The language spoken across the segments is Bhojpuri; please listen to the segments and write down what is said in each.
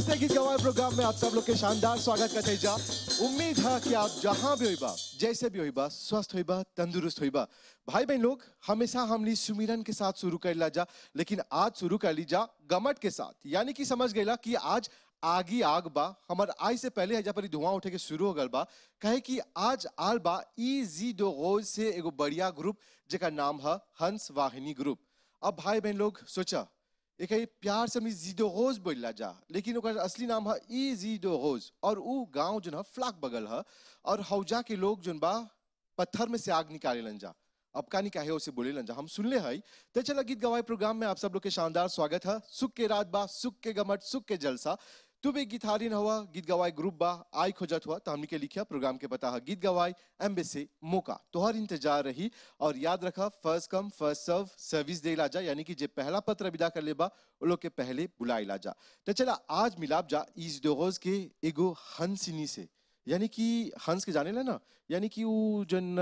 नमस्ते गीत गवाई प्रोग्राम में आप सब लोग के शानदार स्वागत करते जा। उम्मीद है कि आप जहां भी होइबा, जैसे भी होइबा, स्वस्थ होइबा, तंदुरुस्त होइबा। भाई बहन लोग, हमेशा हमली सुमिरन के साथ शुरू कर ला जा, लेकिन आज शुरू कर ली जा गमट के साथ। यानी कि समझ गईला कि आज आगी आग बा, हमार आई से पहले हजा पर धुआं उठे के शुरू हो गल बा। कहे कि आज आल बा इज़िडोरे से एगो बढ़िया ग्रुप जेका नाम है हंस वाहिनी ग्रुप। अब भाई बहन लोग सोचा एक प्यार से इज़िडोरे बोला जा, लेकिन ओकर असली नाम है इज़िडोरे और वो गांव जो है फ्लाक बगल है और हौजा के लोग जो बा पत्थर में से आग निकाले लन जा। अब का निकाहे उसे बोले लन जा, हम सुन ले हई। तो चला गीत गवाई प्रोग्राम में आप सब लोग के शानदार स्वागत है। सुख के रात बा, सुख के गमट, सुख के जलसा। तू भी गीतहारिन हुआ, गीत गवाई ग्रुप बा आई खोजत हुआ तो हमने के लिखा प्रोग्राम के पता है गीत गवाई एम्बेसी मौका तोहर इंतजार रही। और याद रखा first come first serve service दे ला जा, यानी कि जे पहला पत्र विदा कर लेबा वो लोग के पहले बुलाई ला जा। तो चला आज मिलाप जा इज़िडोरे के एगो हंसिनी से, यानी कि हंस के जाने ला ना, यानी कि वो जन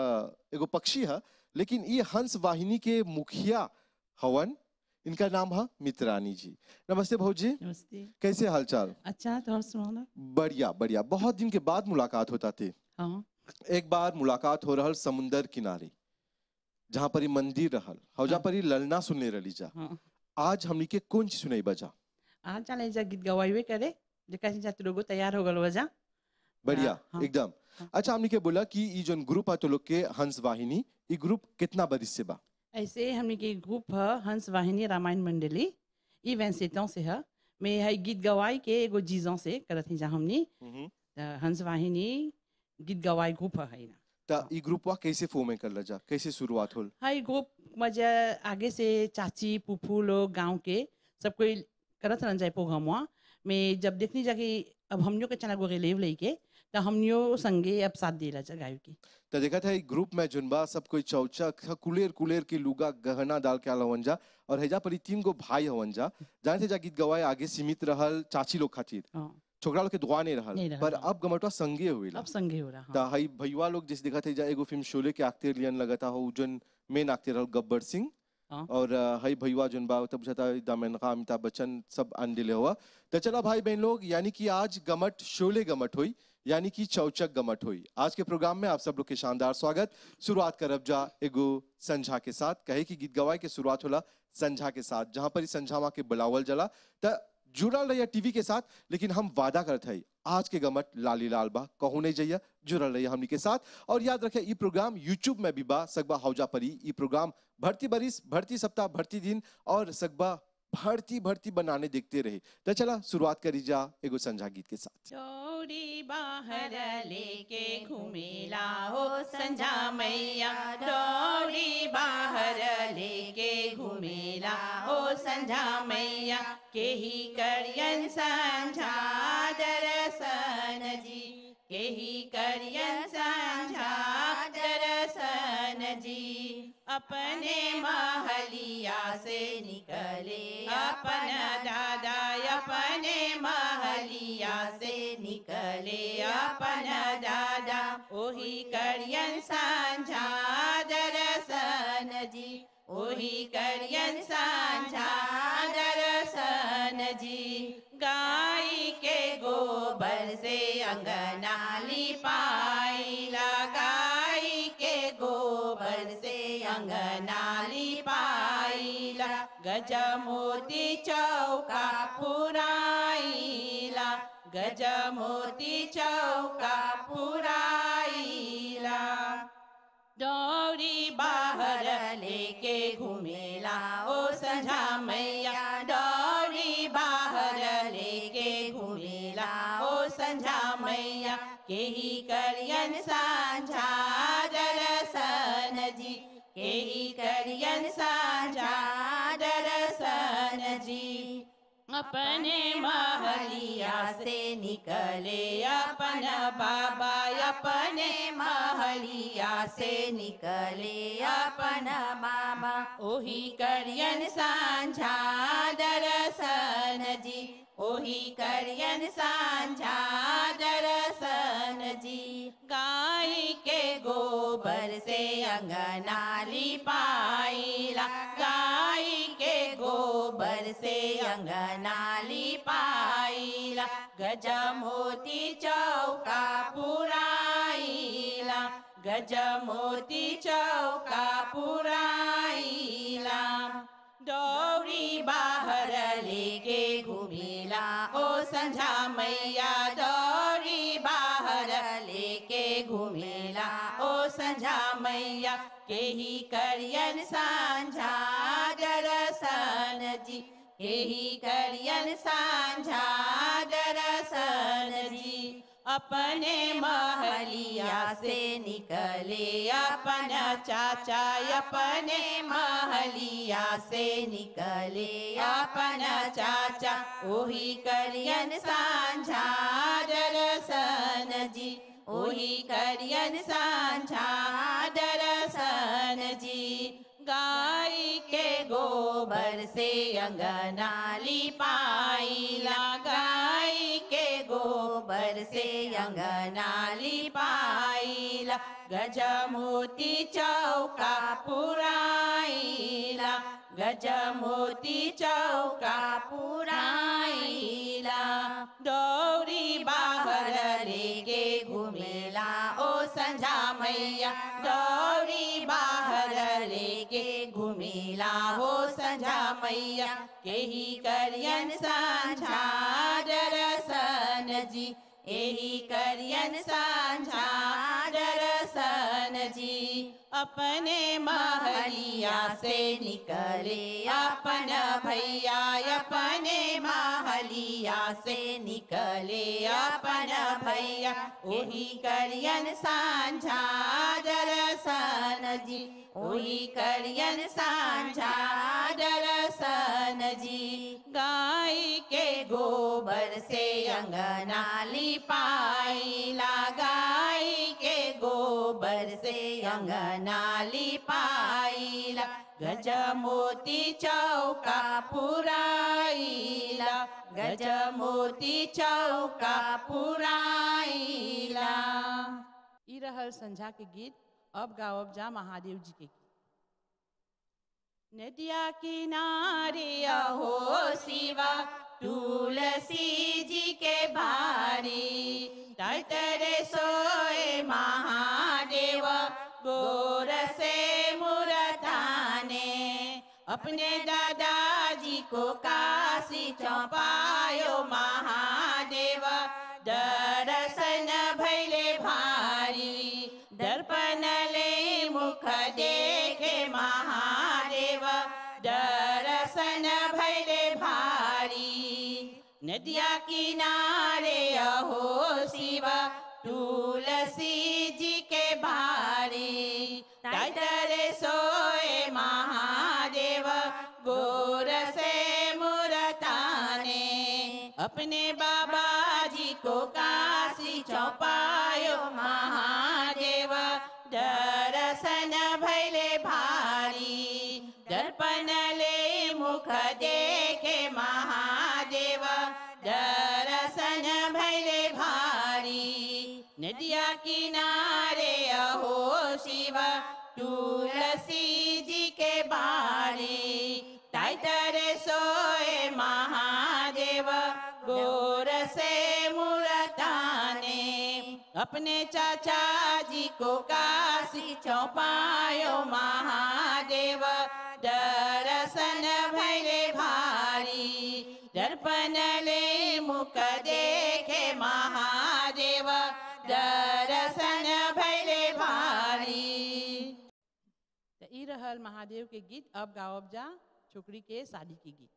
एगो पक्षी है, लेकिन ये हंस वाहिनी के मुखिया हवन। इनका नाम है मित्रानी जी। नमस्ते भाजी। नमस्ते। कैसे हालचाल? अच्छा, तो और सुनाओ। बढ़िया बढ़िया। बहुत दिन के बाद मुलाकात होता थे। हाँ। एक बार मुलाकात हो रहल समुंदर किनारे, जहाँ पर मंदिर रहल, हौजा पर ललना सुनने रही जा। हाँ। आज हमनी के कौन चीज सुनाई बजा? आज चले जा गीत गवाई करे, जैसे जाते लोगो तैयार हो गल वजा। बढ़िया। हाँ। एकदम। हाँ। अच्छा, हमनी के बोला कि ये जो ग्रुप है तो लोग के हंस वाहिनी, ये ग्रुप कितना बरिस से बा? ऐसे हमने के ग्रुप है हंस वाहिनी रामायण मंडली, ई वेंसेटों से है। मैं है गीत गवाई के एगो जीजों से करत ही जा हमनी। हंस वाहिनी गीत गवाई ग्रुप है ना। ता ई ग्रुप वा कैसे फॉर्म कर जा, कैसे शुरुआत होल? हाई ग्रुप मजा आगे से चाची पुप्पू लोग गांव के सब कोई करत रहन जाए प्रोग्राम में। जब देखनी जाके अब हमनियों के चना गोरे लेव लेके तो हमनियों संगे अब साथ देला जा गाय की। तो देखा था ग्रुप में जुनबा सब कोई चौचक कुलेर कुलेर की लुगा गहना डाल के आला हवन जा, और हैजा पर 3 गो भाई हवन जा। जानते जा गीत गवाए आगे सीमित रहल चाची लोग खातिर, छोकरा लोग के दुआ नहीं रहल, पर अब गमटवा संगे हुईला। अब संगे हो रहा। ता हई भईवा लोग जैसे देखा थे जा एगो फिल्म शोले के एक्टर लियन लगता हो, जन मेन एक्टर रहल गब्बर सिंह। और हई भईवा जन बा तब बुझाता दामन का अमिताभ बच्चन सब अंडिले हुआ। तो चला भाई बहन लोग, यानी कि आज गमट शोले गमट हुई, यानी कि चौचक गमट हुई। आज के प्रोग्राम में आप सब लोग के शानदार स्वागत। शुरुआत करब जा एगो संझा के साथ। कहे कि गीत गवाई के शुरुआत होला संझा के साथ, जहां पर संझा के बुलावल जला। तो जुड़ल रहिए टीवी के साथ, लेकिन हम वादा करते हैं आज के गमट लाली लाल बा, कहूँ नहीं जाइए, जुड़ल रहिए हमनी के साथ। और याद रखे ये प्रोग्राम यूट्यूब में भी बा, सकबा हौजा परी ये प्रोग्राम भर्ती बरिस, भर्ती सप्ताह, भर्ती दिन और सकबा भर्ती भर्ती बनाने देखते रहे। तो चला शुरुआत करी जा एगो संझा गीत के साथ। चौड़ी बाहर लेके घूमेला हो संझा मैया, चौड़ी बाहर लेके घूमेला हो संझा मैया, केही करियन संझा दर्शन जी, केही करियन संझा दर्शन जी। अपने महलिया से निकले अपन दादा, अपने महलिया से निकले अपन दादा, ओही करियन संझा दर्शन जी, ओही करियन संझा दर्शन जी। गाय के गोबर से अंगना लिपाइला, गाय के गोबर से अंगना लिपाइला, गजमोती चौका पुराइला, गजमोती चौका पुराइला। दौड़ी बाहर लेके घूमेला ओ संझा मैया, दौड़ी बाहर लेके घूमेला ओ संझा मैया, केही करियन संझा दर्शन जी, केही करियन संझा दर्शन जी। अपने महलिया से निकले अपन बाबा, अपने महलिया से निकले अपन बाबा, ओही करियन संझा दर्शन जी, ओही करियन संझा दर्शन जी। गाय के गोबर से अंगना लिपाइला, गाय के गोबर से अंगना लिपाइला, पुराइला गजमोती चौका पुराइला गजमोती चौका पुराइला दौरी बाहर लेके घुमेला ओ संझा मैया दौरी बाहर लेके घुमेला ओ संझा मैया केही करियन सांझा दरसन जी केही करियन सांझा दरसन जी अपने महलिया से निकले अपना चाचा अपने महलिया से निकले अपना चाचा ओही करियन सांझा दरसन जी ओही करियन सांझा दरसन जी गाय के गोबर से अंगना लिपाइला गाय के गोबर से अंगना लिपाइला गजमोती चौका पुराइला गजमोती चौका पुराइला दौरी बाहर लेके घुमेला ओ संझा मैया दौरी बाहर लेके घुमेला हो संझा मैया केही करियन सांझा दरसन जी एही करियन सांझा दरसन जी अपने महलिया से निकले अपन भैया अपने महलिया से निकले अपन भैया ओही करियन सांझा दरसन जी ओही करियन सांझा दरसन जी गाय के गोबर से अंगना लिपाइला गाय के गोबर से अंगना लिपाइला गजमोती चौका पुराइला गजमोती चौका पुराइला। ई रहल संझा के गीत। अब गावब जा महादेव जी के गीत। नदिया किनारे अहो शिवा तुलसी जी के भारी तरे सोए महादेव गोर से मुरताने अपने दादाजी को काशी चौपायो महादेव दर्शन भैले भारी दर्पण ले मुख देखे महादेव दर्शन भैले भारी नदिया किनारे अहो शिवा तुलसी जी के भारी तरे सोए महादेव गोर से मुरताने अपने बाबा जी को काशी चौपायो महादेव दर्शन भैले भारी दर्पण ले मुख देखे महादेव दर्शन भैले भारी नदिया किनारे अहो शिवा तुलसी जी के बारी तरे सोए महादेव गोर से मुरताने अपने चाचा जी को काशी चौपायो महादेव दर्शन भैले भारी दर्पण ले मुख देखे महादेव दर्शन भैले भारी। ई रहल महादेव के गीत। अब गावब जा छोकरी के शादी के गीत।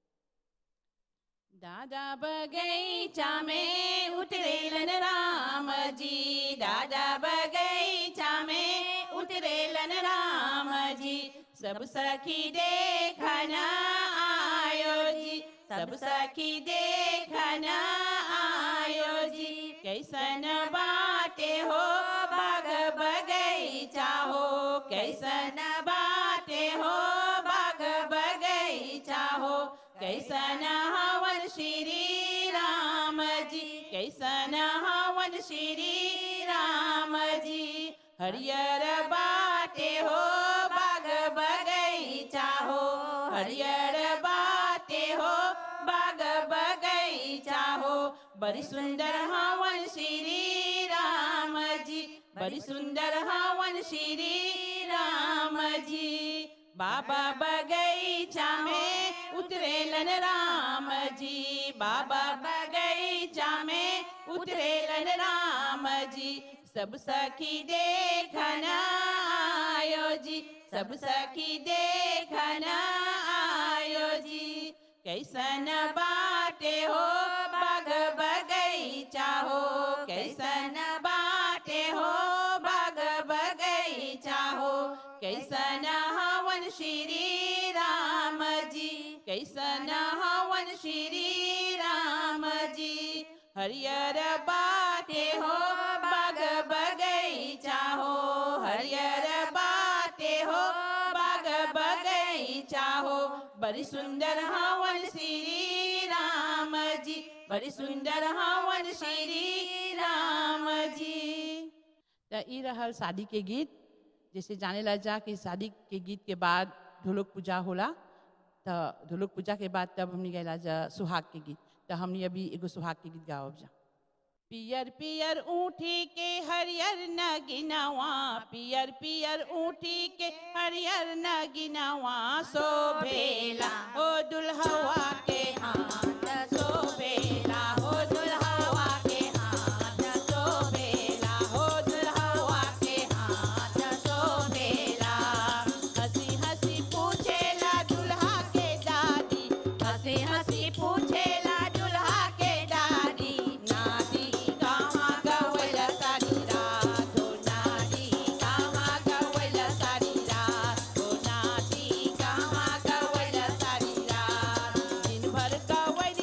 दादा बगैचा में उतरेलन राम जी दादा बगैचा में उतरेलन राम जी सब सखी देखना आयो जी सब सखी देखना आयो जी कैसन बाटे हो बाग बगैचा हो कैसन बाटे हो बाग बगैचा हो कैसन हवन श्री राम जी कैसन हवन श्री राम जी हरियर बाटे हो बाग बगैचा हो हरियर बाटे हो बाग बगैचा हो बड़ी सुंदर हवन श्री राम जी, बड़ी सुंदर हवन श्री राम जी। बाबा बगीचा में उतरेलन राम जी, बाबा बगीचा में उतरेलन राम जी। सब सखी देखना आयो जी, सब सखी देखना आयो जी। कैसन बाटे हो बाग बगीचा हो, कैसन बाटे हो बाग बगीचा हो। कैसन हवन श्री राम जी, कैसन हवन श्री राम जी। हरियर बाटे हो बाग बगीचा हो, हरियर बाटे हो बाग बगीचा हो। बड़ी सुंदर हवन श्री राम जी, बड़ी सुंदर हवन श्री राम जी। तो ई रहल शादी के गीत। जैसे जाने ला जा कि शादी के गीत के बाद ढोलक पूजा होला, तो ढोलक पूजा के बाद तब हमने गैला जा सुहाग के गीत। तो हमने अभी एगो सुहाग के गीत गावब जा। पियर पियर ऊँटी के हरियर नगिनवा, पियर पियर ऊँटी के हरियर नगिनवा। शोभेला हो दुल्हवा के हाथ, शोभेला हो दुल्हवा के हाथ, शोभेला हो दुल्हवा के हाथ, शोभेला। हंसी हंसी पूछेला दुल्हा के दादी, हंसी हंसी पूछेला दुल्हा के दादी। नादी कहाँ गवल सारी रात हो, नादी कहाँ गवल सारी रात हो, नादी कहाँ गवल सारी रात। दिन भर गवल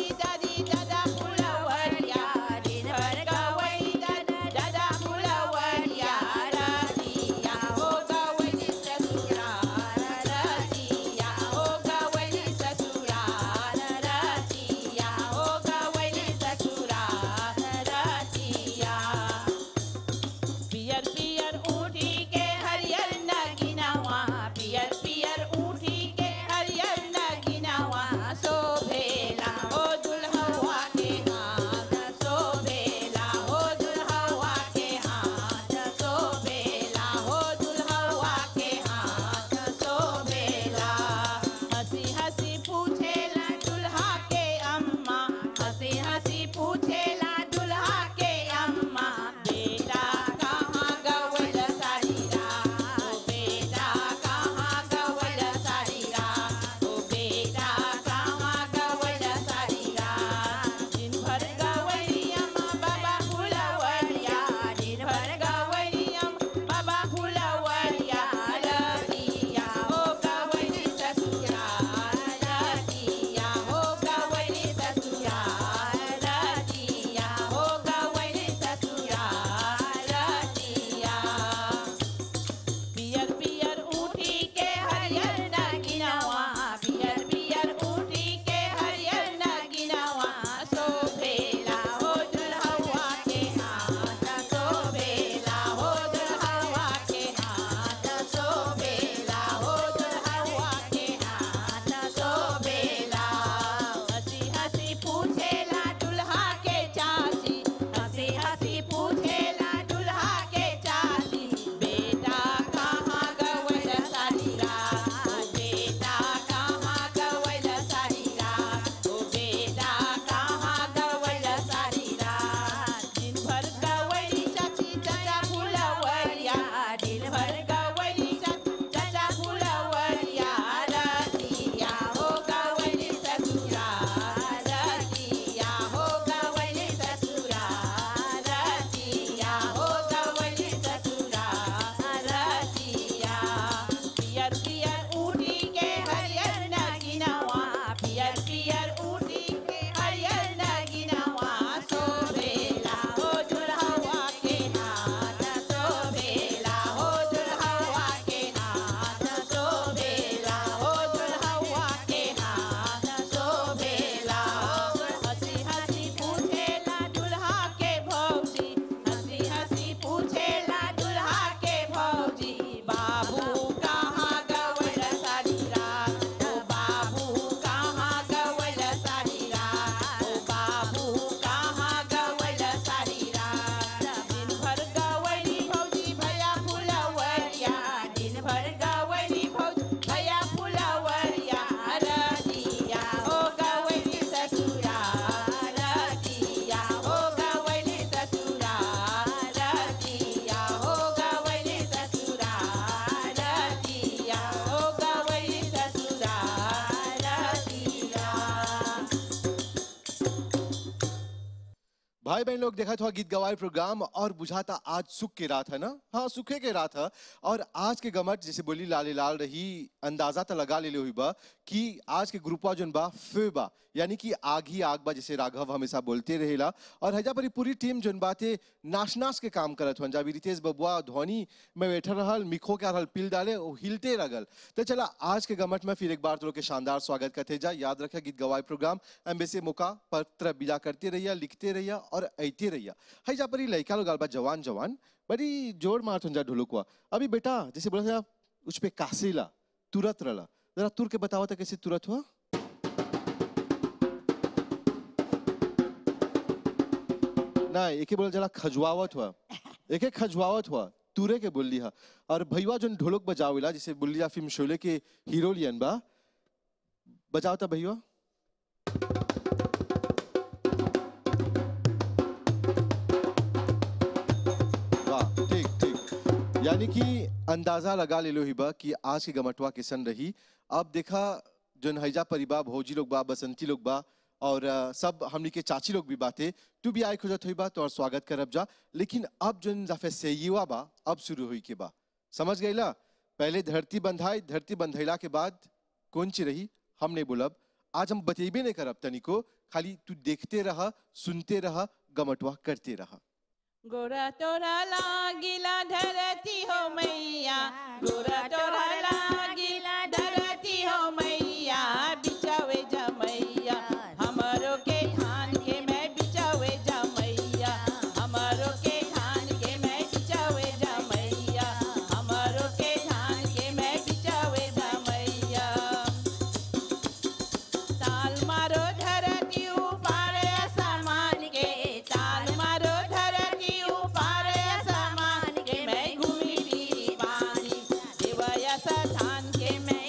भाई बहन लोग देखा था गीत गवाई प्रोग्राम और बुझाता आज सुख की रात है ना। हाँ, सुखे के रात है। और आज के गमट जैसे बोली लाले लाल रही अंदाजा तो लगा ले हुई बा कि आज के ग्रुपवा जोन बा फे बा, यानी कि आग ही आग बा, जैसे राघव हमेशा बोलते रहेला। और हजा पर पूरी टीम जोन बाते नाच नाच के काम करत हुन। जाबी रितेश बबुआ धोनी में बैठा रहल, मिखो के रहल पिल डाले वो हिलते रगल। तो चला आज के गमट में फिर एक बार तो लोग के शानदार स्वागत करते जा। याद रखा गीत गवाई प्रोग्राम एम्बेसी मौका पत्र बिजा करते रहिया, लिखते रहिया और ऐते रहिया। है जा पर लड़का लोग गालबा जवान जवान बड़ी जोर मारत जा ढोलकवा। अभी बेटा जैसे बोला था उस पे कासेला तुरत रला, जरा तुर के बताओ तो कैसे तुरत हुआ। ना एक बोल जरा खजवावत हुआ, एक खजवावत हुआ तुरे के बोल लिया। और भैया जो ढोलक बजावेला जैसे बोल लिया फिल्म शोले के हीरो लियन बा, बजाओ था भैया। वाह, ठीक ठीक, यानी कि अंदाजा लगा ले लो ही बा कि आज की गमटवा किसन रही। अब देखा जो हैजा परिबा भौजी लोग बा, बसंती लोग बा और सब हमनी के चाची लोग भी बाते। तू भी आए खोजत हुई बा तो और स्वागत करब जा। लेकिन अब जो जाफे सेयुआ बा अब शुरू हुई के बा, समझ गईला। पहले धरती बंधाई, धरती बंधैला के बाद कौन ची रही हमने बोलब। आज हम बतेबे नहीं करब तनिको, खाली तू देखते रहा, सुनते रहा, गमटवा करते रहा। गोरा तोरा लागिला धरती हो मैया, गोरा तोरा लागिला धरती हो मैया, बिचावे जमैया हमरो के धान के मैं बिचावे जमैया, हमरो के धान के मैं बिचावे जमैया, हमरो के धान के मैं बिचावे जमैया। ताल मारो धरती ऊपर आसमान के, ताल मारो धरती ऊपर आसमान के, मैं घूमी फिरी पानी देवया सा धान के मैं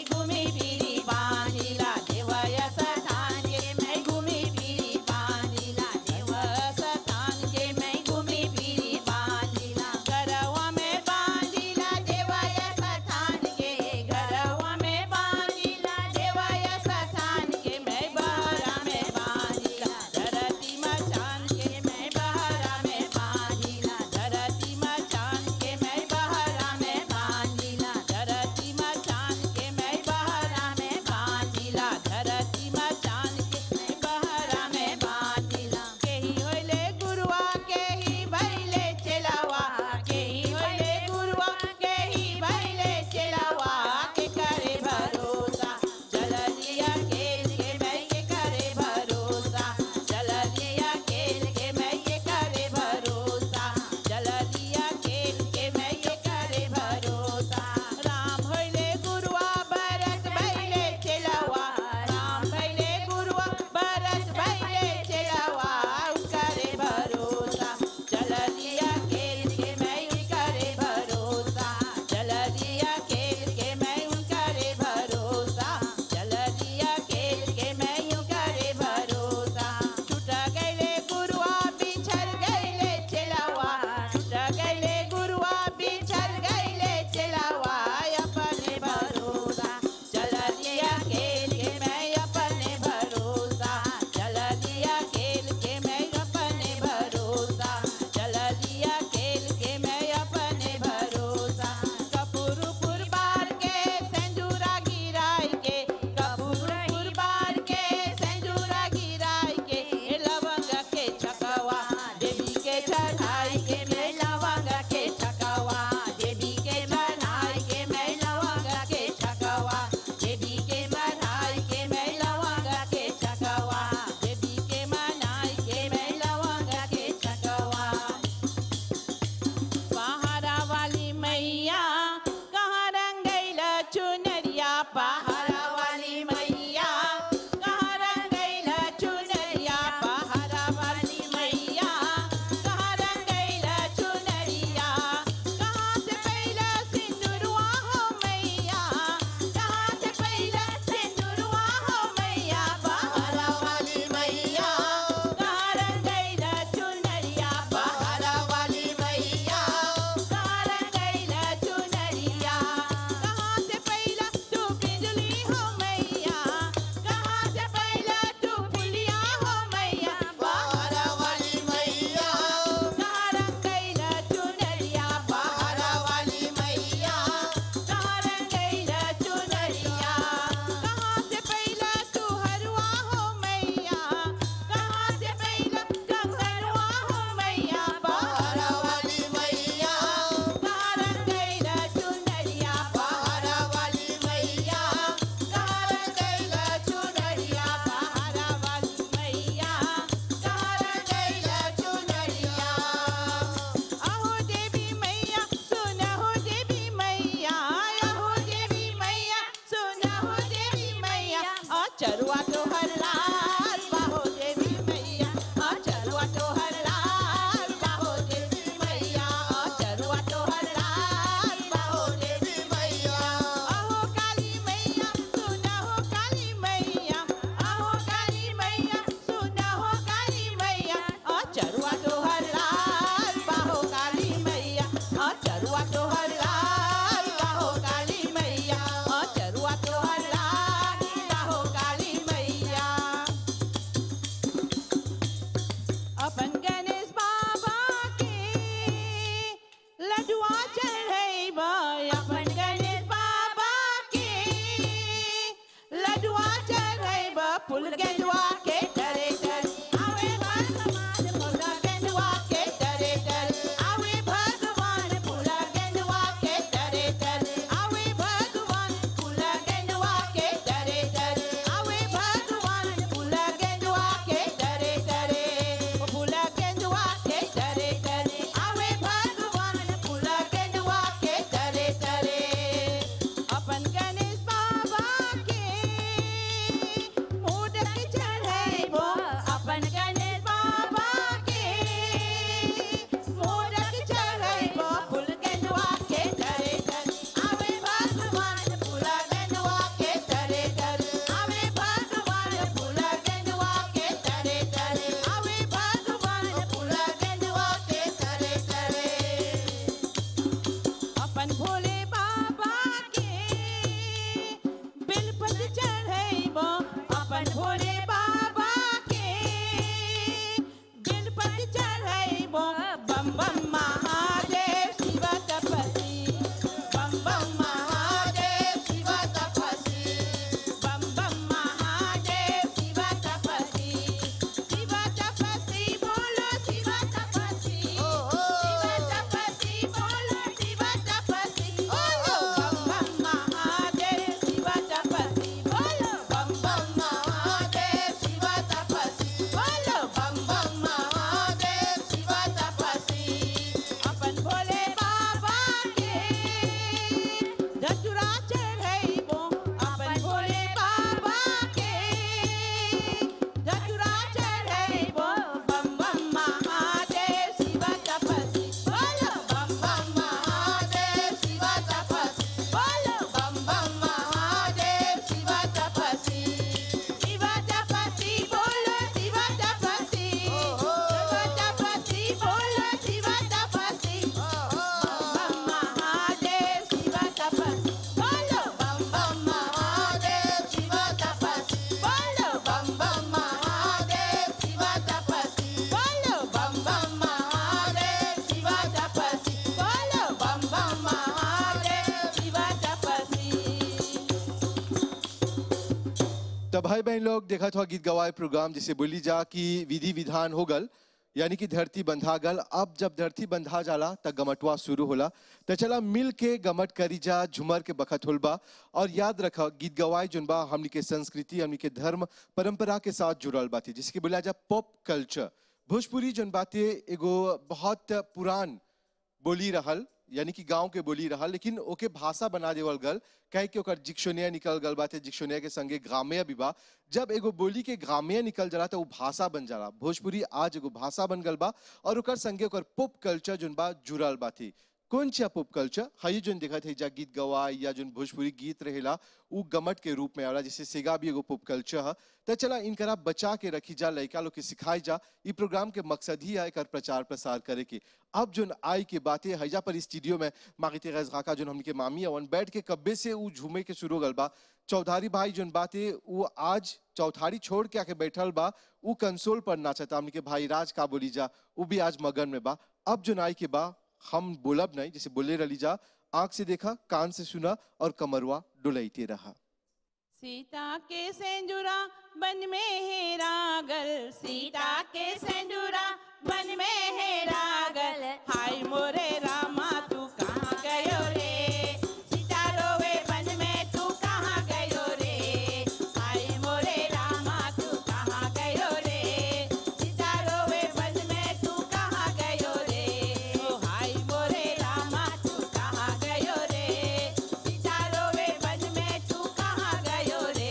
तो भाई बहन लोग देखा था गीत गवाए प्रोग्राम जिसे बोली जा कि विधि विधान हो गल यानी कि धरती बंधा गल। अब जब धरती बंधा जाला तब गमटवा शुरू होला। तो चला मिल के गमट करी जा, झुमर के बखत होलबा। और याद रखा गीत गवाए जुन बा हमनी के संस्कृति, हमनी के धर्म परंपरा के साथ जुड़ल बाती, जिसके बोला जा पॉप कल्चर। भोजपुरी जुन बाते एगो बहुत पुरान बोली रहल, यानी कि गांव के बोली रहल, लेकिन ओके भाषा बना देवल गल। कहे कि ओकर डिक्शनरी निकल गल बाते, डिक्शनरी के संगे ग्राम्य भी बा। जब एगो बोली के ग्राम्य निकल जाला तो वो भाषा बन जाला। भोजपुरी आज एगो भाषा बन गल बा और ओकर संगे ओकर पॉप कल्चर जुन बा जुड़ल बाती। कौन सा पॉप कल्चर हई जुन देखा थे जा गीत गवाई या जुन भोजपुरी गीत रहेला उ गमट के रूप में आला, जैसे सेगा भी एगो पॉप कल्चर है। तो चला इनकरा बचा के रखी जा, लड़का लोग के सिखाई जा। ई प्रोग्राम के मकसद ही है एकर प्रचार प्रसार करे के। अब जुन आई के बातें हैजा पर स्टूडियो में मागिते गैस गाका जुन हमनी के मामी अवन बैठ के कब्बे से उ झूमे के शुरू गल बा। चौधारी भाई जुन बातें वो आज चौधारी छोड़ के आके बैठल बा, उ कंसोल पर नाचता। हमनी के भाई राज का बोली जा वो भी आज मगन में बा। अब जुन आई के बा हम बोलब नहीं, जैसे बोले रली जा, आंख से देखा, कान से सुना और कमरवा डुलैते रहा। सीता के सेंदूरा बन में है रागल, सीता के सेंदूरा बन में है रागल। हाय मोरे रामा तू कहाँ गयो रे, सीता रोवे बन में तू कहाँ गयो रे। हाय मोरे रामा तू कहाँ गयो रे, सीता रोवे बन में तू कहाँ गयो रे। ओ हाय मोरे रामा तू कहाँ गयो रे, सीता रोवे बन में तू कहाँ गयो रे।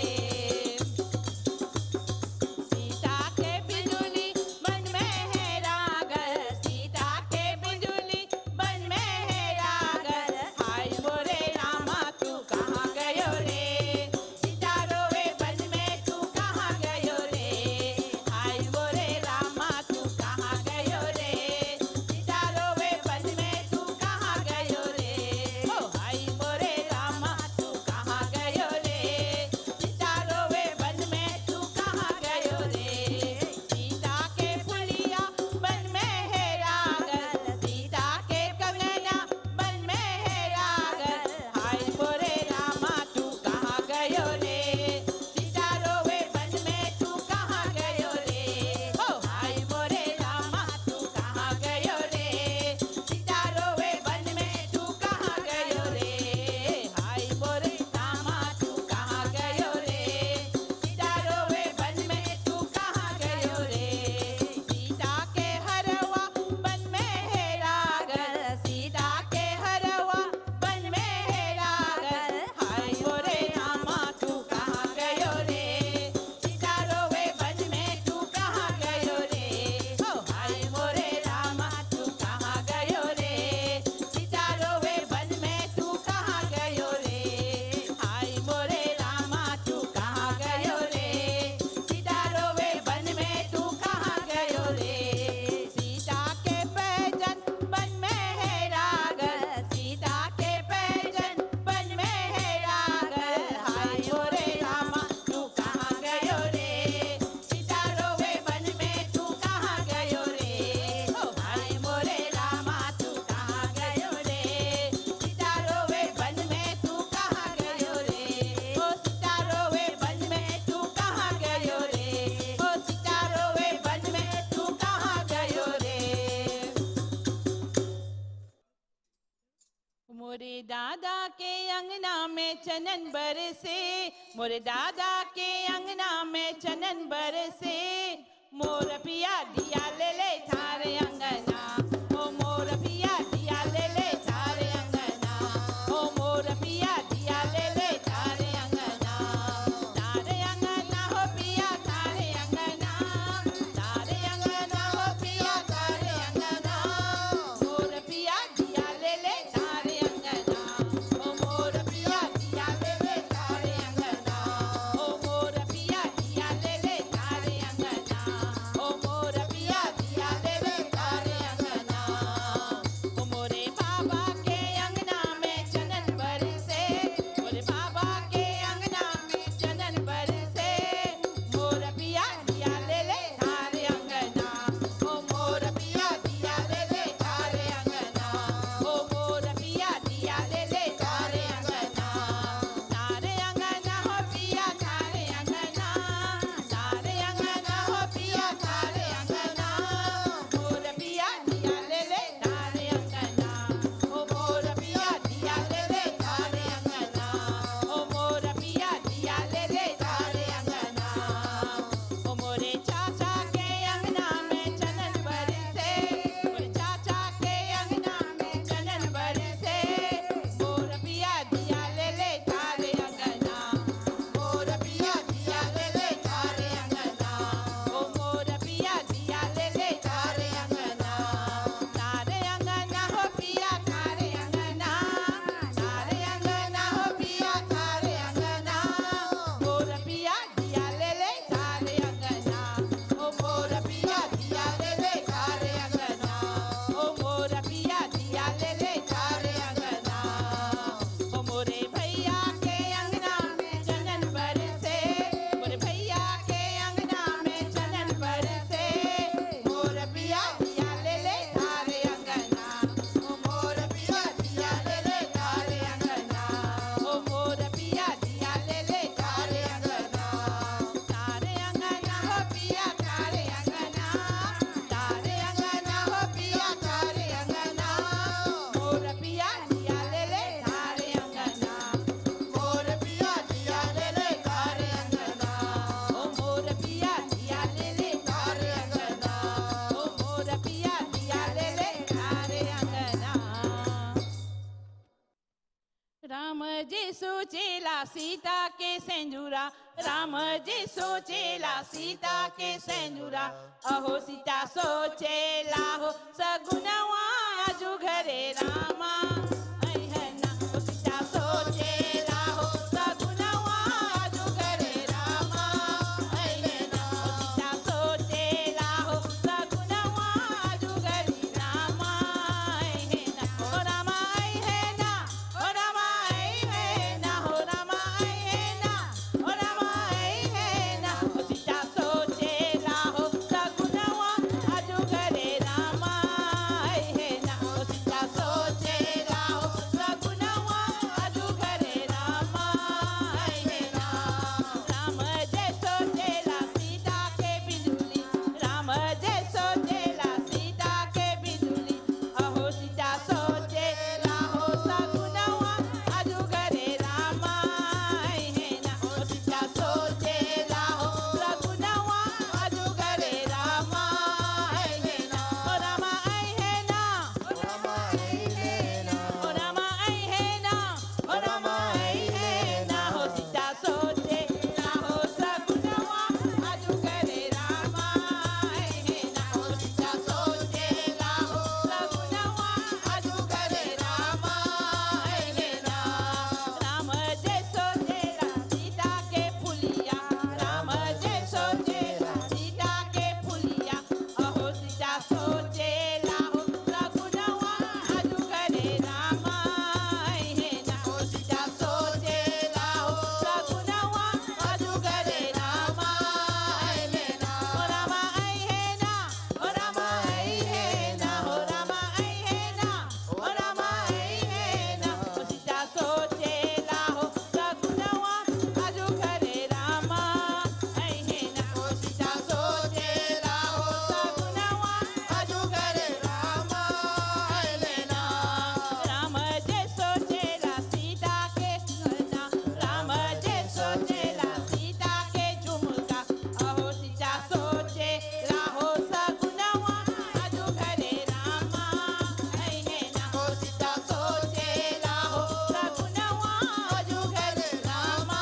सीता के बिजुली बन में है रागल, सीता के बिजुली बन में है रागल। हाय मोरे रामा तू कहाँ गयो रे, सीता रोवे बन में तू कहाँ गयो रे। हाय मोरे रामा तू कहाँ गयो रे, सीता रोवे बन में तू कहाँ गयो रे। ओ हाय मोरे रामा तू कहाँ गयो रे, सीता रोवे बन में तू कहाँ गयो रे। सीता के फुलिया बन में है रागल, सीता के कंगना बन में है रागल। हाय मोरे रामा तू कहाँ गयो रे, सीता रोवे बन में तू कहाँ गयो रे। ओ हाय मोरे रामा तू कहाँ गयो रे, सीता रोवे बन में तू कहाँ गयो रे। हाय मोरे रामा तू कहाँ गयो रे, सीता रोवे बन में तू कहाँ गयो रे। सीता के हरवा बन में है रागल, सीता के हरवा बन में है रागल। हाय मोरे रामा तू कहाँ गयो रे, सीता रोवे बन में तू कहाँ गयो रे। ओ हाय मोरे रामा तू कहाँ गयो रे, सीता रोवे बन में तू कहाँ गयो रे। हाय मोरे रामा तू कहाँ गयो रे, सीता रोवे बन में तू कहाँ गयो रे। सीता के पैजन बन में है रागल, सीता के पैजन बन में है रागल। हाय मोरे रामा तू कहाँ गयो रे, सीता रोवे बन में तू कहाँ गयो रे। ओ हाय मोरे रामा तू कहाँ गयो रे, सीता रोवे बन में तू कहाँ गयो रे। ओ सीता रोवे बन में तू कहाँ गयो रे, ओ सीता रोवे बन में तू कहाँ गयो रे। मोरे दादा के अंगना में चनन बरसे, मोरे दादा के अंगना में चनन बरसे। मोर पिया दिया ले ले थारे अंगना, ओ मोर पिया दिया ले ले थारे अंगना, ओ मोर पिया दिया ले ले थारे अंगना। थारे अंगना हो पिया थारे अंगना, थारे अंगना हो पिया थारे अंगना। मोर पिया दिया ले ले थारे अंगना, ओ मोर पिया दिया ले ले थारे अंगना, ओ मोर पिया दिया ले ले थारे अंगना, ओ मोर सोचेला सीता के सेंदूरा राम जी सोचेला सीता के सेंदूरा अहो सीता सोचेला हो सगुनवा आजू घरे रामा आई है ना ओ सीता सोचेला हो सगुनवा आजू घरे रामा आई है ना ओ सीता सोचेला हो सगुनवा आजू घरे रामा आई है ना ओ रामा आई है ना ओ रामा आई है ना हो रामा आई है ना ओ रामा आई है ना ओ सीता सोचेला हो सगुनवा आजू घरे रामा आई है ना ओ सीता सोचेला हो सगुनवा आजू घरे रामा आई है ना राम जय सोचेला सीता के बिजुली राम जय सोचेला सीता के बिजुली अहो सीता सोचेला हो सगुनवा आजू घरे रामा आई है ना ओ सीता सोचेला हो सगुनवा आजू घरे रामा आई है ना ओ रामा आई है ना ओ रामा आई है ना ओ रामा आई है ना ओ रामा आई है ना हो सीता सोचेला हो सगुनवा आजू घरे रामा आई है ना ओ सीता सोचेला हो सगुनवा आजू घरे रामा आई है ना राम जय सोचेला सीता के फुलिया राम जय सोचेला सीता के फुलिया अहो सीता सोचेला हो सगुनवा आजू घरे रामा आई है ना ओ सीता सोचेला हो सगुनवा आजू घरे रामा आई है ना ओ रामा आई है ना ओ रामा आई है ना हो रामा आई है ना ओ रामा आई है ना ओ सीता सोचेला हो सगुनवा आजू घरे रामा आई है ना ओ सीता सोचेला हो सगुनवा आजू घरे रामा आई है ना राम जय सोचेला सीता के गहना राम जय सोचेला सीता के झुमका अहो सीता सोचेला हो सगुनवा आजू घरे रामा आई है ना ओ सीता सोचेला हो सगुनवा आजू घरे रामा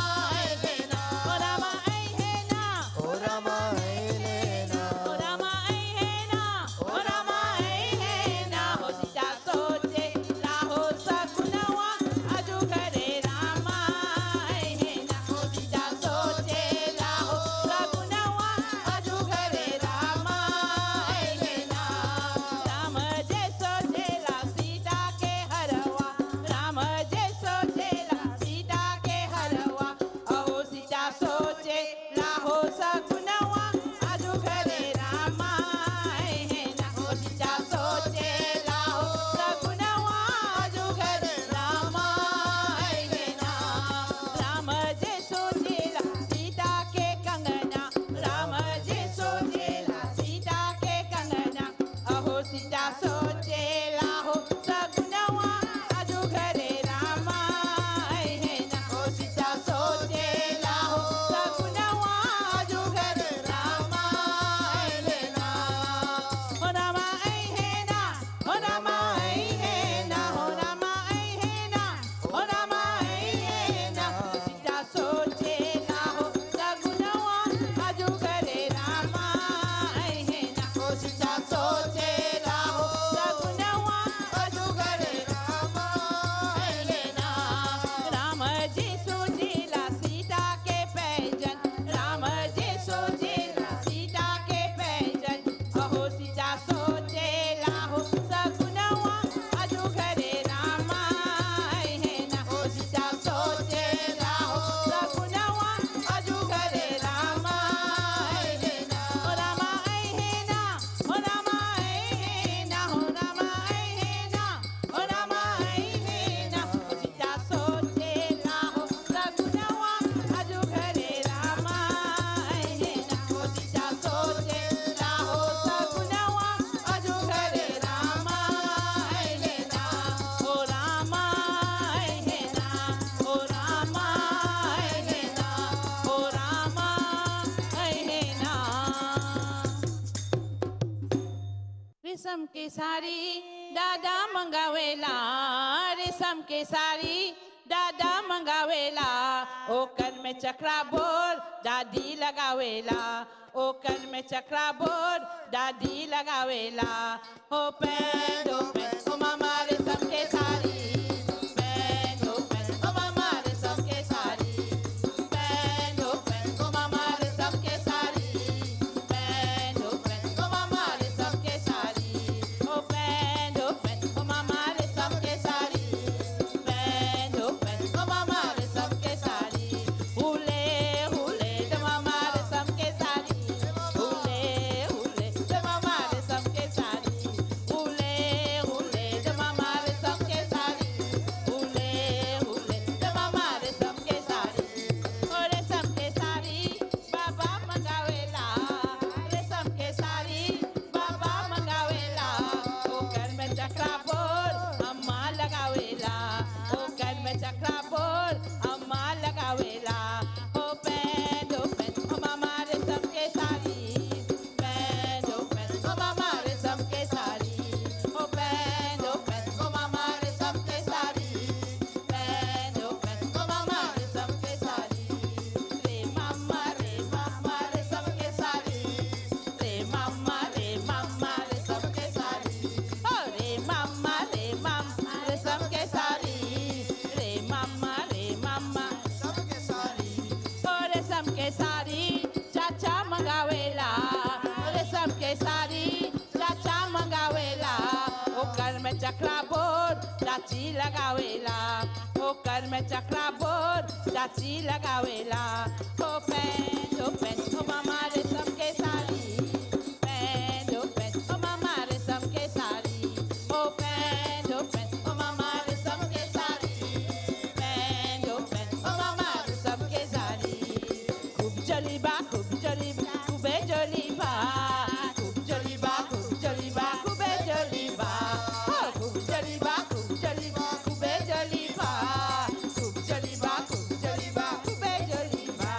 आई है ना ओ रामा आई है ना ओ रामा आई लेना ओ रामा आई है ना ओ रामा आई है ना हो सीता सोचेला हो सगुनवा आजू घरे रामा आई है ना हो सीता सोचेला हो सगुनवा आजू घरे रामा आई है ना राम जय सोचेला सीता के हरवा राम जय सोचेला सीता के हरवा अहो सीता सोचेला हो सगुनवा आजू घरे रामा आई है ना हो सीता सोचेला हो सगुनवा आजू घरे रामा आई है ना राम जय सोचेला सीता के कंगना राम जय सोचेला सीता के कंगना अहो सीता सोचेला हो सगुनवा आजू घरे रामा आई है ना हो सीता सोचेला हो सगुनवा आजू घरे रामा आई है ना हो रामा आई है ना हो रामा आई है ना हो रामा आई है ना हो रामा आई है ना हो सीता सोचेला हो सगुनवा आजू घरे रामा आई है ना हो सीता सोचेला हो सगुनवा आजू घरे रामा आई है ना राम जी सोचेला सीता के पैजन राम जी सोचेला सीता के पैजन अहो सीता सोचेला हो सगुनवा आजू घरे रामा आई है ना हो सीता सोचेला हो सगुनवा आजू घरे रामा आई है ना ओ रामा आई है ना ओ रामा आई है ना हो रामा आई है ना ओ रामा आई है ना हो सीता सोचेला हो सगुनवा आजू घरे रामा आई है ना हो सीता सोचेला हो सगुनवा आजू घरे रामा आई है ना ओ रामा आई है ना ओ रामा आई है ना ओ रामा आई है ना रेशम के साड़ी दादा मंगावेला रेशम के साड़ी दादा मंगावेला ओकर में चक्रा बोर दादी लगावेला ओकर में चक्रा बोर दादी लगावेला हो पैंट ओ मामा रे सबके सारी पैंट ओ मामा रे सबके सारी पैंट ओ मामा रे सबके सारी पैंट ओ मामा रे सबके सारी ओ पैंट ओ मामा रे सबके सारी पैंट ओ मामा रे सबके सारी हुले हुले द मामा रे सबके सारी हुले हुले द मामा रे सबके सारी हुले हुले द मामा रे सबके सारी हुले हुले द मामा रे सबके सारी ओरे सबके सारी बाबा मंगावेला रे सबके सारी बाबा मंगावेला ओकर में चक्रा बोर अम्मा लगावेला ओकर में चक्रा बोर अम्मा लगावेला ओ पैंट ओ मामा रे सबके सारी पैंट ओ मामा रे सबके सारी ओ पैंट ओ मामा रे सबके सारी पैंट ओ मामा रे सबके सारी रे मामा रे सबके सारी रे मामा रे सबके सारी ओ रे मामा रे सबके सारी रे मामा सबके सारी ओ रे सबके सारी चाचा मंगावेला रे सबके सारी चाचा मंगावेला ओकर में चक्रा बोर चाची लगावेला ओकर में चक्रा बोर चाची लगावेला ओ पैंट ओ मामा रे सबके सारी पैंट ओ मामा रे सबके सारी ओ पैंट ओ मामा रे सबके सारी पैंट ओ मामा रे सबके सारी खूब जलीबा खूबे जलीबा खूबे जलीबा खूबे जलीबा खूबे जलीबा खूबे जलीबा खूबे जलीबा खूबे जलीबा खूबे जलीबा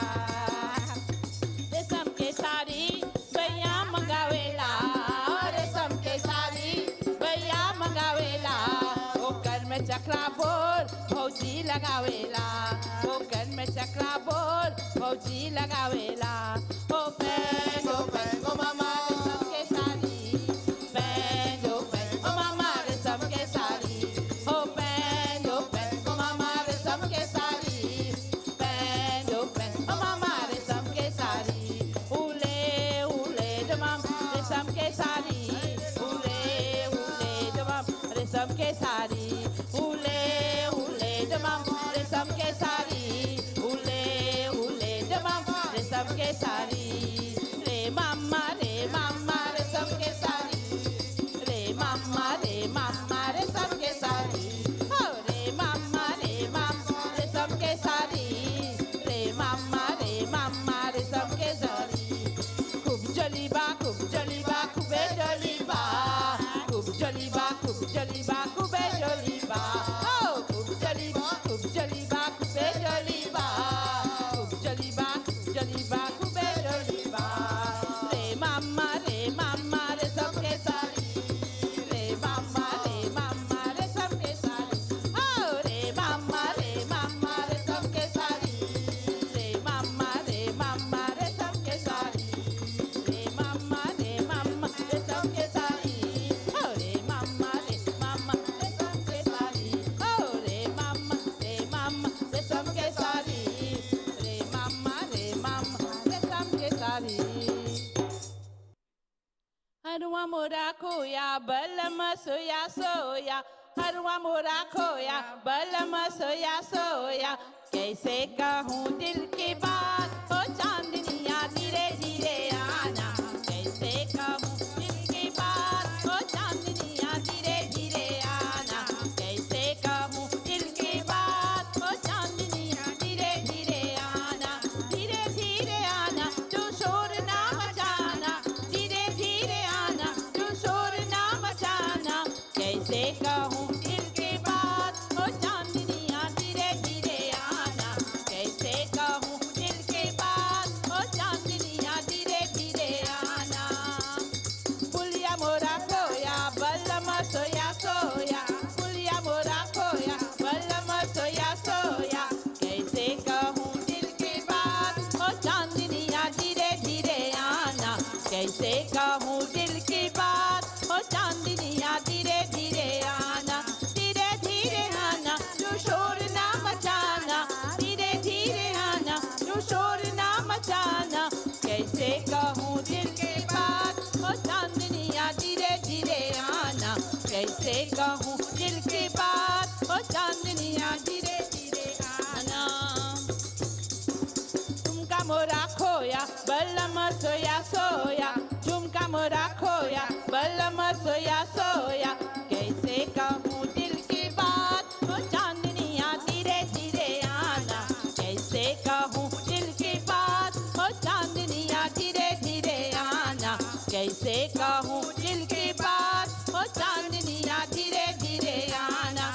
रेशम के साड़ी भैया मंगावेला रेशम के साड़ी भैया मंगावेला ओकर में चक्रा बोर भौजी लगावेला ओकर में चक्रा बोर भौजी लगावेला ओ पैंट ओ मामा रे सबके सारी पैंट ओ मामा रे सबके सारी ओ पैंट ओ मामा रे सबके सारी पैंट ओ मामा रे सबके सारी हुले हुले द मामा रे सबके सारी हुले हुले द मामा रे सबके सारी हुले हुले द मामा रे सबके सारी हुले हुले द मामा रे सबके सारी रे मामा रे सबके सारी रे मामा रे सबके सारी ओ रे मामा रे सबके सारी रे मामा रे सबके सारी खूब जलीबा खूबे जलीबा खूबे जलीबा खूबे जलीबा खूबे जलीबा खूबे जलीबा खूबे जलीबा खूबे जलीबा खूबे जलीबा खूबे जलीबा रे मामा रे सबके सारी रे मामा रे सबके सारी रे मामा रे सबके सारी रे मामा रे सबके सारी रे मामा रे सबके सारी रे मामा रे सबके सारी रे मामा रे सबके सारी रे मामा रे सबके सारी हरुआ मोरा खोया बलम सोया सोया हरुआ मोरा खोया बलम सोया सोया कैसे कहूँ दिल की बात हो चांदनिया धीरे धीरे आना कैसे कहूँ दिल की बात हो चांदनिया धीरे धीरे आना कैसे कहूँ दिल की बात हो चांदनिया धीरे धीरे आना तू शोर ना मचाना धीरे धीरे आना तू शोर ना मचाना कैसे कहूँ दिल की बात हो चांदनिया धीरे धीरे आना कैसे कहूँ दिल की कहूँ दिल की बात ओ चांदनिया धीरे धीरे आना झुमका मोरा खोया बल्लम सोया सोया झुमका मोरा खोया बल्लम सोया सोया कैसे कहूँ दिल की बात ओ चांदनिया धीरे धीरे आना कैसे कहूँ दिल की बात ओ चांदनिया धीरे धीरे आना कैसे कहूँ दिल की बात ओ चांदनिया धीरे धीरे आना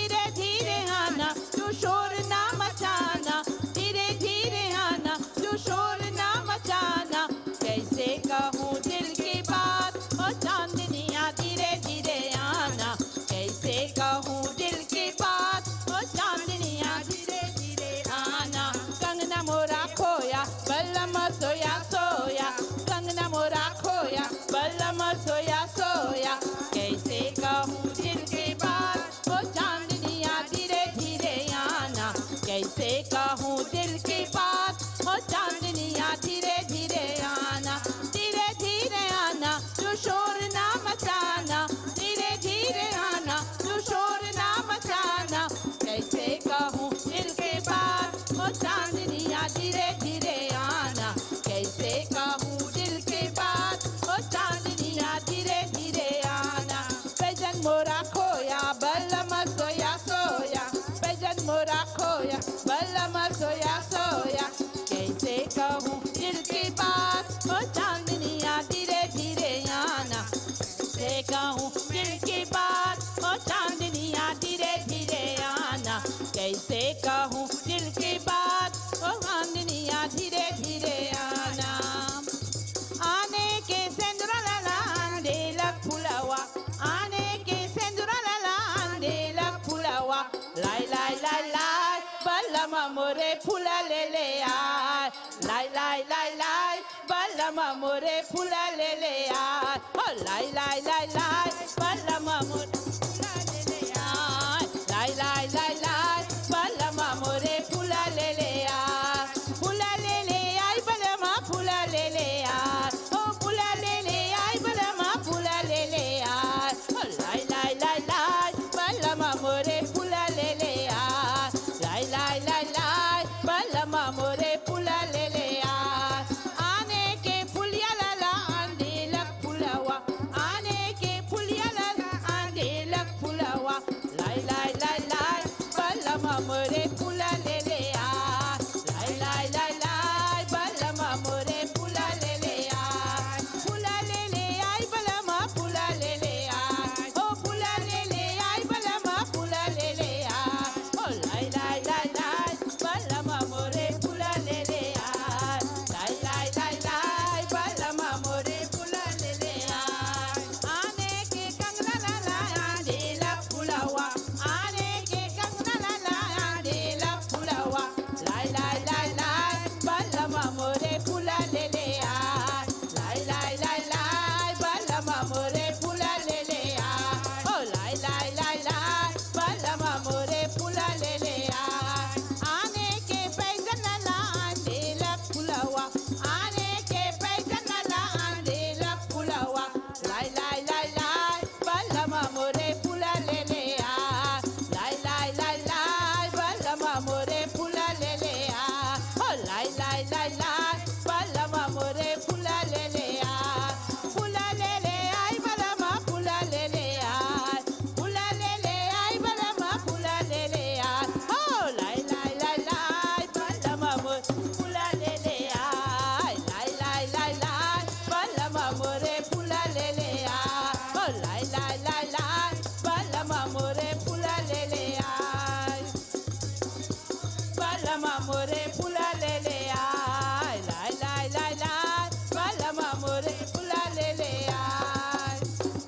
तू शोर ना मचाना धीरे धीरे आना तू शोर ना मचाना कैसे कहूँ दिल की बात ओ चांदनिया धीरे धीरे आना कैसे कहूँ दिल की बात ओ चांदनिया धीरे धीरे आना कंगना मोरा खोया बल्लम सोया सोया कंगना मोरा खोया बल्लम सोया सोया कैसे कहूँ दिल की बात ओ चांदनिया धीरे धीरे आना कैसे कहूँ दिल की बात ओ चांदनिया धीरे धीरे आना तू शोर ना मचाना धीरे धीरे आना तू शोर ना मचाना कैसे कहूँ दिल की बात ओ चांदनिया धीरे धीरे आना कैसे कहूँ दिल की बात ओ चांदनिया धीरे धीरे आना पैजन मोरा खोया बल्लम सोया सोया पैजन मोरा खोया बल्लम सोया सोया कैसे कहूँ दिल की बात ओ चांदनिया धीरे धीरे आना कैसे कहूँ दिल की बात ओ चांदनिया धीरे धीरे आना कैसे कहूँ दिल की बात ओ चांदनिया धीरे धीरे आना आने के सेंदुरा लाला देलक फुलावा आने के सेंदुरा लाला देलक फुलावा लाई लाई लाई लाई बल्लम मोरे फुला ले ले आय लाई लाई लाई लाई बल्लम मोरे फुला ले ले आय ओ लाई लाई लाई लाई बल्लम मोरे फुला ले ले आय लाई लाई लाई लाई बल्लम मोरे फुला ले ले आय फुला ले ले आय बल्लम फुला ले ले आय ओ फुला ले ले आय बल्लम फुला ले ले आय ओ लाई लाई लाई लाई बल्लम मोरे फुला ले ले आय लाई लाई लाई लाई बल्लम मोरे फुला ले ले आय आने के फुलिया लाला आंदेलक फुलावा आने के फुलिया लाला आंदेलक फुलावा लाई लाई लाई लाई बल्लम मोरे फुला ले ले आय लाई लाई लाई लाई बल्लम मोरे फुला ले ले आय फुला ले ले आय बल्लम फुला ले ले आय ओ फुला ले ले आय बल्लम फुला ले ले आय ओ लाई लाई लाई लाई बल्लम मोरे फुला ले ले आय लाई लाई लाई लाई बल्लम मोरे फुला ले ले आय आने के कंगना लाला आंदेलक फुलावा आने के कंगना लाला आंदेलक फुलावा लाई लाई लाई लाई बल्लम मोरे फुला ले ले आय लाई लाई लाई लाई बल्लम मोरे फुला ले ले आय ओ लाई लाई लाई लाई बल्लम मोरे फुला ले ले आय आने के पैजन लाला आंदेलक फुलावा आने के पैजन लाला आंदेलक फुलावा लाई लाई लाई लाई बल्लम मोरे फुला ले ले आय लाई लाई लाई लाई बल्लम मोरे फुला ले ले आय ओ लाई लाई लाई लाई बल्लम मोरे फुला ले ले आय फुला ले ले आय बल्लम फुला ले ले आय फुला ले ले आय बल्लम फुला ले ले आय ओ लाई लाई लाई लाई बल्लम मोरे फुला ले ले आय लाई लाई लाई लाई बल्लम मोरे फुला ले ले आय ओ लाई लाई लाई लाई बल्लम मोरे फुला ले ले आय बल्लम मोरे फुला ले ले आय लाई लाई लाई लाई बल्लम मोरे फुला ले ले आय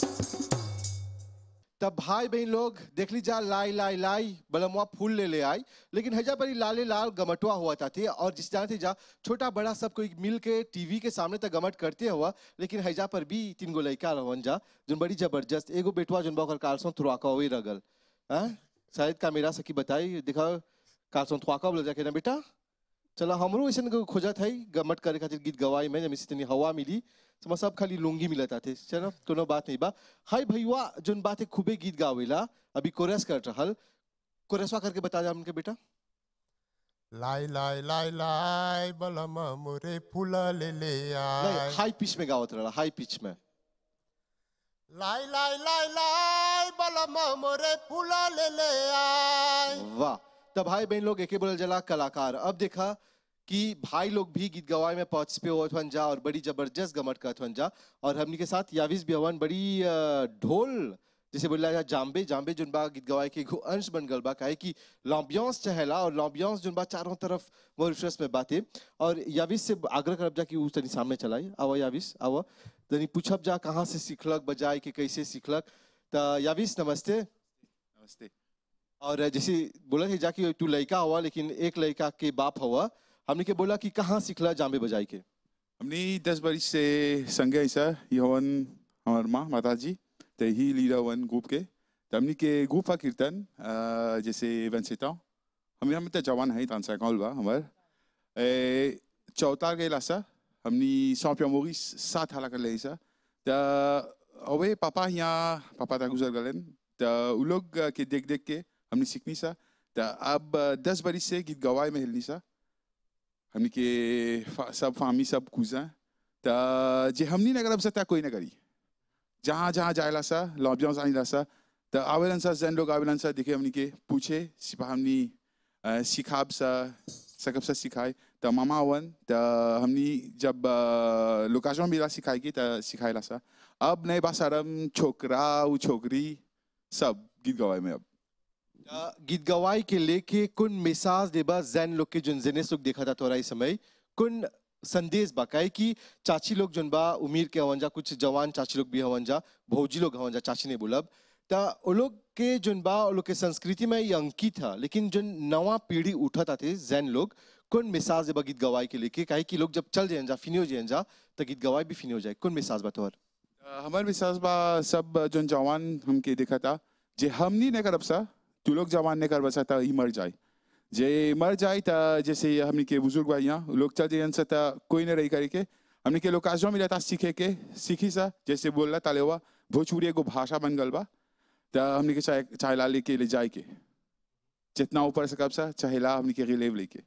तब भाई बहन लोग देख लीजा लाई लाई लाई बलमुआ फूल ले ले आई लेकिन हैजा पर ही लाले लाल गमटवा हुआ था थे और जिस जानते जा छोटा बड़ा सब कोई मिल के टीवी के सामने तक गमट करते हुआ लेकिन हैजा पर भी 3 गो लड़का रहन जा जोन बड़ी जबरदस्त एगो बेटवा जोन बकर कालसों थुराका होई रगल हां शायद कैमरा से की बताई दिखाओ कालसों थुराका बोल जाके ना बेटा चला हमरो ऐसे को खोजा था गमट करे खातिर गीत गवाई में जब इतनी हवा मिली तो सब खाली लुंगी मिलता थे चलो कोनो बात नहीं बा हाय भैया जोन बात है खूबे गीत गावेला अभी कोरस कर रहल कोरसवा करके बता जा हमके बेटा लाई लाई लाई लाई बलमा मोरे फूला ले ले आय हाई पिच में गावत रहा हाई पिच में लाई लाई लाई लाई बलमा मोरे फूला ले ले आय वाह तब भाई बहन लोग एके बोल जला कलाकार अब देखा कि भाई लोग भी गीत गवाई में पार्टिसिपेट होत हन जा और बड़ी जबरदस्त गमट करत हन जा और हमनी के साथ याविस भी हवन बड़ी ढोल जैसे बोला जा जाम्बे जाम्बे जोन बा गीत गवाई के अंश बन गल बा काहे कि लॉम्बियंस चहला और लॉम्बियंस जोन बा चारों तरफ मॉरिशस में बातें और याविस से आग्रह करब जा कि उस तनी सामने चलाई आवा याविस आवा तनी पूछब जा कहाँ से सीखलक बजाए के कैसे सीखलक त याविस नमस्ते नमस्ते और जैसे बोला कि जा कि तू लड़का हुआ लेकिन एक लड़का के बाप हुआ हमने के बोला कि कहाँ सीखला जाम्बे बजाई के हमने 10 बरिस से संगे ऐसा यवन हमार माँ माता जी ते ही लीडर वन ग्रुप के हमने के ग्रुप का कीर्तन जैसे वंशिता हम तो जवान है तान साइकिल बा हमार चौथा गेला सा हमने सौंपिया मोरिस 7 हाला कर ले सा त अवे पापा यहाँ पापा ता गुजर गलन त उ लोग के देख देख के हमने सीखनी सा त अब 10 बरिस से गीत गवाई में हिलनी सा हमने के सब फामी सब कुजा त जे हमने नगर अब सता कोई न करी जहाँ जहाँ जायला सा लॉबियों आइला सा त आवेलन सा जन लोग आवेलन सा देखे हमने के पूछे सिपा हमने सिखाब सा सकब सा सिखाए त मामा वन त हमने जब लोकाजों मिला सिखाएगी त सिखाएला सा अब नए बासारम छोकरा उ छोकरी सब गीत गवाई में अब गीत गवाई के लेके कुन मिसाज देबा जैन लोग के जोन जेनेस लोग देखा था तोरा इस समय कुन संदेश बाकाय कि चाची लोग जोन बा उमीर के हवन जा कुछ जवान चाची लोग भी हवन जा भौजी लोग हवन जा चाची ने बोलब ता ओ लोग के जोन बा ओ लोग के संस्कृति में ये अंकित था लेकिन जोन नवा पीढ़ी उठा थे जैन लोग कुन मिसाज देबा गीत गवाई के लेके काहे कि लोग जब चल जाए जा फिनी हो जाए जा तो गीत गवाई भी फिनी हो जाए कुन मिसाज बतौर हमारे मिसाज बा सब जोन जवान हमके देखा था जे हमनी ने करब सा तू लोग जवान ने कर बसा था ही मर जाए जे मर जाए ता जैसे हमने के बुजुर्ग भाई यहाँ लोग चल जाए सा ता कोई न रही करके हमने के लोग काजों मिला था सीखी सा जैसे बोल रहा ताले हुआ भोजपुरी एगो भाषा बन गल बा ता हमने के चाहे ला लेके ले जाए के जितना ऊपर से कब सा चाहे ला हमने के रिलेव लेके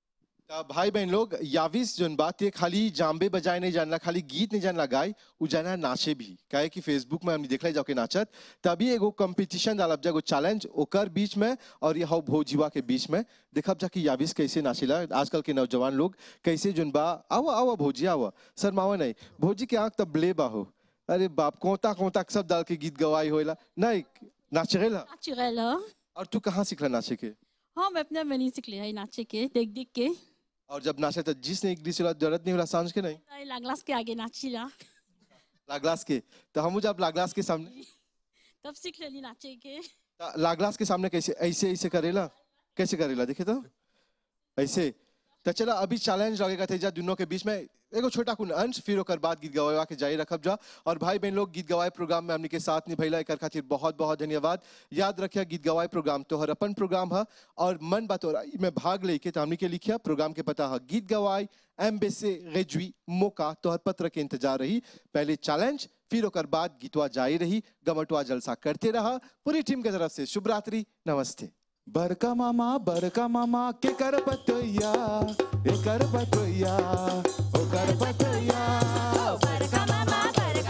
भाई बहन लोग याविस जोन बात ये खाली जाम्बे बजाए नहीं जानला खाली गीत नहीं जानला गाय उ जाना नाचे भी काहे कि फेसबुक में हमने देखला जाके नाचत तभी एगो कंपटीशन डालब जागो चैलेंज ओकर बीच में और ये हाउ भोजीवा के बीच में देखब जाके याविस कैसे नाचेला आजकल के नौजवान लोग कैसे जोन बा आवा आवा भोजी आवा शर्मावा नहीं भोजी के आंख तब ब्ले बाहो अरे बाप कोता कोता सब डाल के गीत गवाई होइला नहीं नाचेला नाचेला और तू कहाँ सीखला नाचे के हाँ मैं अपने मनी सीख लिया है नाचे के देख देख के और जब नाचे तो जिसने एक दूसरे जरूरत नहीं होला सांझ के नहीं लागलास के आगे नाचिला लागलास के तो हम जब लागलास के सामने तब सीख लेली नाचे के लागलास के सामने कैसे ऐसे ऐसे करेला कैसे करेला देखे तो ऐसे तो चला अभी चैलेंज लगेगा थे जा दोनों के बीच में एगो छोटा कुन अंश फिर ओकर बाद गीत गवाई के जारी रखब जा और भाई बहन लोग गीत गवाई प्रोग्राम में हमने के साथ निभैला एकर खातिर बहुत बहुत धन्यवाद याद रखिया गीत गवाई प्रोग्राम तोहर अपन प्रोग्राम है और मन बात हो रहा में भाग लेके तो हमने के लिखिया प्रोग्राम के पता है गीत गवाई एम्बेसे रेजुई मौका तोहर पत्र के इंतजार रही पहले चैलेंज फिर ओकर बाद गीतवा जारी रही गमटवा जलसा करते रहा पूरी टीम की तरफ से शुभ रात्रि नमस्ते बरका मामा के कर पतोया ए कर पतोया ओ कर पतोया बरका मामा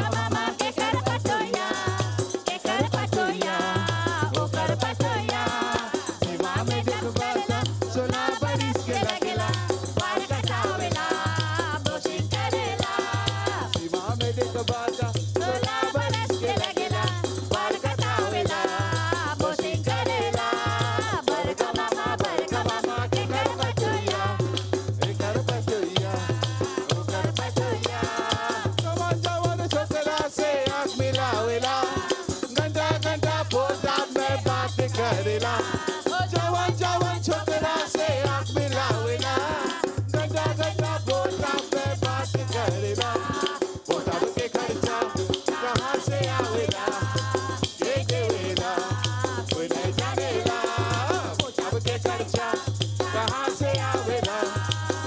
के कर पतोया के कर पतोया ओ कर पतोया सीमा में देखबा सोना बरिस के लगेला पार कटावेला बोशिंग करेला सीमा में देखबा सोला बरस के लगेला पार कटावेला बोशिंग करेला बरका मामा के कर पतोया ए कर पतोया ओ कर पतोया जवान जवान छोकरा से आँख मिलावेला घंटा घंटा पोता में बात करेला जवान जवान छोकरा से आँख मिलावेला घंटा घंटा पोता में बात करेला पोता के खर्चा कहाँ से आवेला ये देवेला कोई नहीं जानेला पोता के खर्चा कहाँ से आवेला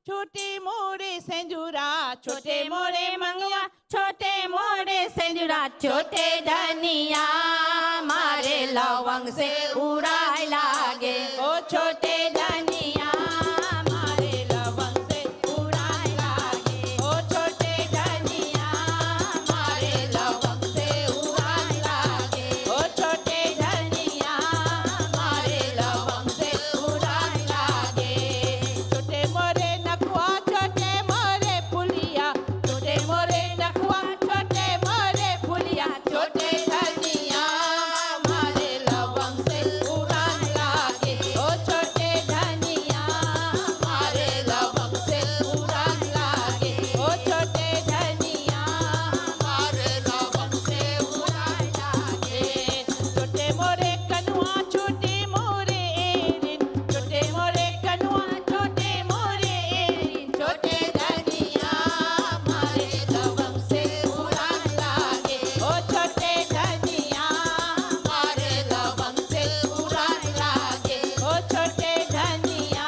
छोटे मोरे सेंदूरा छोटे मोरे मंगवा छोटे मोरे सेंदूरा छोटे धनिया मारे लवंग से उड़ाए लागे ओ छोटे धनिया मारे लवंग से उड़ाए लागे ओ छोटे धनिया मारे लवंग से उड़ाए लागे ओ छोटे धनिया मारे लवंग से उड़ाए लागे छोटे मोरे नखवा छोटे मोरे फुलिया छोटे मोरे नखवा छोटे मोरे फुलिया छोटे धनिया मारे लवंग से उड़ाने लागे ओ छोटे धनिया मारे लवंग से उड़ाने लागे ओ छोटे धनिया मारे लवंग से उड़ाने लागे छोटे मोरे कनुआ छोटे मोरे एरिन छोटे मोरे कनुआ छोटे मोरे एरिन छोटे धनिया मारे लवंग से उड़ाने लागे ओ छोटे धनिया मारे लवंग से उड़ाने लागे ओ छोटे धनिया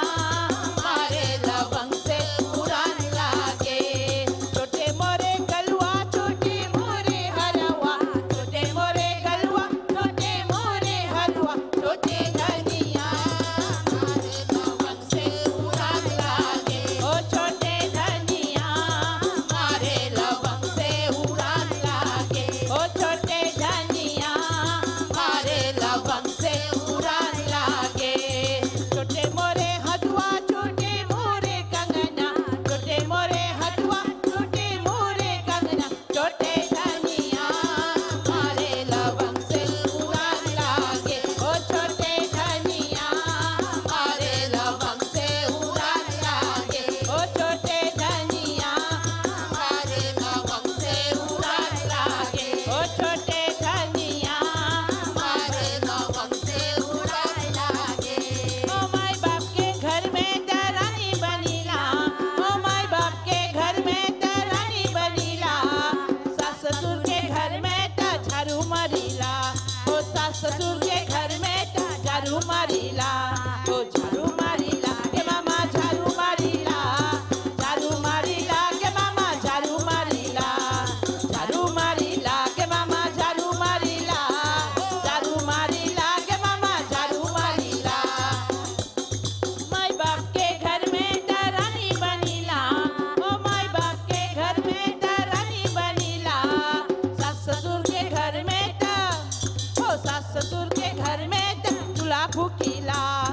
मारे लवंग से उड़ाने लागे छोटे मोरे गलवा छोटे मोरे हलवा छोटे मोरे गलवा छोटे मोरे हलवा छोटे धनिया मारे लवंग से उड़ाने लागे ओ छोटे धनिया मारे लवंग से उड़ाने लागे ओ छोटे धनिया मारे लवंग से उड़ाने लागे छोटे मोरे हथवा छोटे मोरे कंगना छोटे मोरे हथवा छोटे मोरे कंगना छोटे धनिया मारे लवंग से उड़ाने लागे ओ छोटे धनिया मारे लवंग से उड़ाने लागे ओ छोटे धनिया मारे लवंग से उड़ाने लागे ओ छोटे धनिया मारे लवंग से उड़ाने लागे ओ माय बाप के घर में दरानी बनीला ओ माय बाप के घर में दरानी बनीला सास ससुर के घर में ता झाड़ू मारीला ओ सास ससुर के घर में ता झाड़ू मारीला ओ झाड़ू मारीला के मामा झाड़ू मारीला के मामा झाड़ू मारीला के मामा झाड़ू मारीला के मामा झाड़ू मारीला माय बाप के घर में दरानी बनीला ओ माय बाप के घर में दरानी बनीला सास ससुर के घर में ता ओ सास ससुर के घर में ता चूल्हा फूकीला